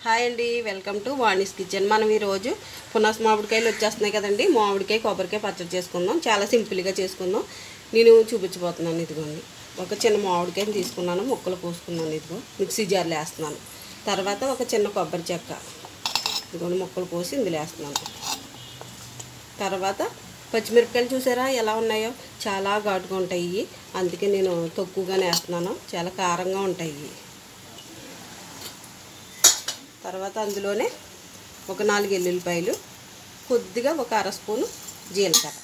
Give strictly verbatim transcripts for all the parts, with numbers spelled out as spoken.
Hi అండి, welcome to Vani's kitchen. మనం ఈరోజు పునాస మామిడికాయలు వచ్చేస్తున్నాయి కదండి. మామిడికాయ కొబ్బరికాయ పచ్చడి చేసుకుందాం. చాలా సింపుల్గా చేసుకుందాం. నేను చూపించబోతున్నాను. ఇదిగోండి, ఒక చిన్న మామిడికాయని తీసుకున్నాను, ముక్కలు కోసుకున్నాను. ఇదిగో మిక్సీ జార్లో వేస్తున్నాను. తర్వాత ఒక చిన్న కొబ్బరి చెక్క ఇదిగోండి ముక్కలు కోసి ఇందులో వేస్తున్నాను. తర్వాత పచ్చిమిరపకాయలు చూసారా ఎలా ఉన్నాయో, చాలా ఘాటుగా ఉంటాయి. అందుకే నేను తక్కువగానే వేస్తున్నాను. చాలా కారంగా ఉంటాయి. తర్వాత అందులోనే ఒక నాలుగు ఎల్లుల్లిపాయలు, కొద్దిగా ఒక అర స్పూను జీలకర్ర,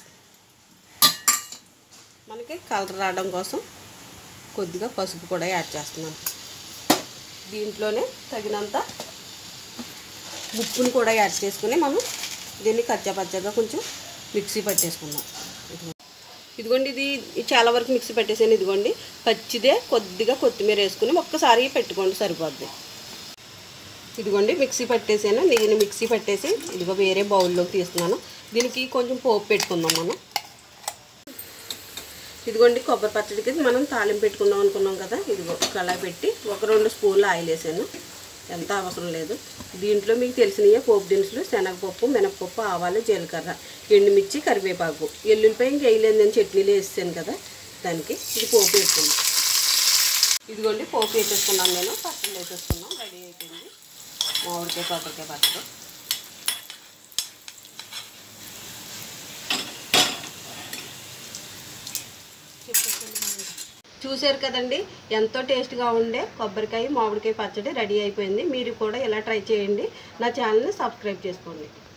మనకి కలర్ రావడం కోసం కొద్దిగా పసుపు కూడా యాడ్ చేస్తున్నాను. దీంట్లోనే తగినంత ఉప్పును కూడా యాడ్ చేసుకుని మనం దీన్ని కచ్చా పచ్చగా కొంచెం మిక్సీ పట్టేసుకుందాం. ఇదిగోండి, ఇది చాలా వరకు మిక్సీ పెట్టేసాను. ఇదిగోండి, పచ్చిదే కొద్దిగా కొత్తిమీర వేసుకుని ఒక్కసారి పెట్టుకోండి, సరిపోద్ది. ఇదిగోండి మిక్సీ పట్టేసాను. నేను మిక్సీ పట్టేసి ఇదిగో వేరే బౌల్లోకి తీస్తున్నాను. దీనికి కొంచెం పోపు పెట్టుకుందాం మనం. ఇదిగోండి, కొబ్బరి పచ్చడికి మనం తాలింపు పెట్టుకుందాం అనుకున్నాం కదా. ఇదిగో కళాయి పెట్టి ఒక రెండు స్పూన్లు ఆయిల్ వేసాను. ఎంత అవసరం లేదు. దీంట్లో మీకు తెలిసినయే పోపు దినుసులు: శనగపప్పు, మినపప్పు, ఆవాలు, జీలకర్ర, ఎండుమిర్చి, కరివేపాకు, ఎల్లుల్లిపాయ ఇంక వేయలేదని చట్నీలు వేసాను కదా, దానికి ఇది పోపు వేసుకున్నాం. ఇదిగోండి పోపు వేసేసుకున్నాను. నేను పచ్చడి వేసేసుకున్నాం. రెడీ అయిపోయింది మామిడికాయ కొబ్బరికాయ పచ్చడి. చూసారు కదండి, ఎంతో టేస్ట్గా ఉండే కొబ్బరికాయ మామిడికాయ పచ్చడి రెడీ అయిపోయింది. మీరు కూడా ఇలా ట్రై చేయండి. నా ఛానల్ని సబ్స్క్రైబ్ చేసుకోండి.